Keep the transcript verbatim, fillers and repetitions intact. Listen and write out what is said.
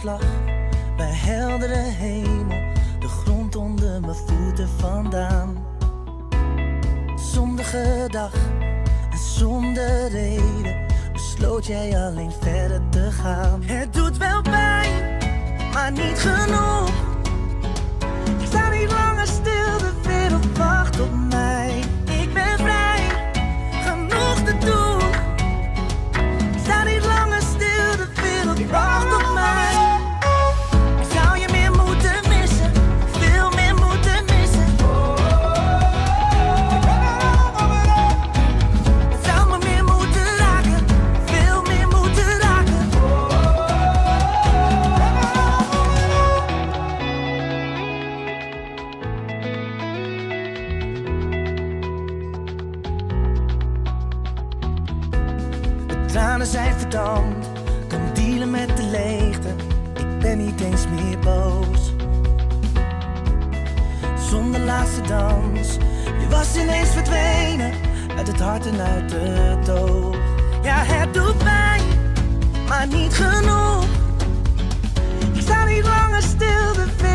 hartslag bij heldere hemel, de grond onder mijn voeten vandaan. Zonder gedag en zonder reden besloot jij alleen verder te gaan. Het doet wel pijn, maar niet genoeg. Ik sta niet langer stil, de wereld wacht op mij. Ik ben vrij, genoeg te doen. Ik sta niet langer stil, de wereld wacht op mij. Ik zou je meer moeten missen, veel meer moeten missen. Het zou me meer moeten raken, veel meer moeten raken. De tranen zijn verdampt, kan dealen met de leegte. Ik ben niet eens meer boos. Zonder laatste dans, je was ineens verdwenen uit het hart en uit het oog. Ja, het doet pijn, maar niet genoeg. Ik sta niet langer stil, de wereld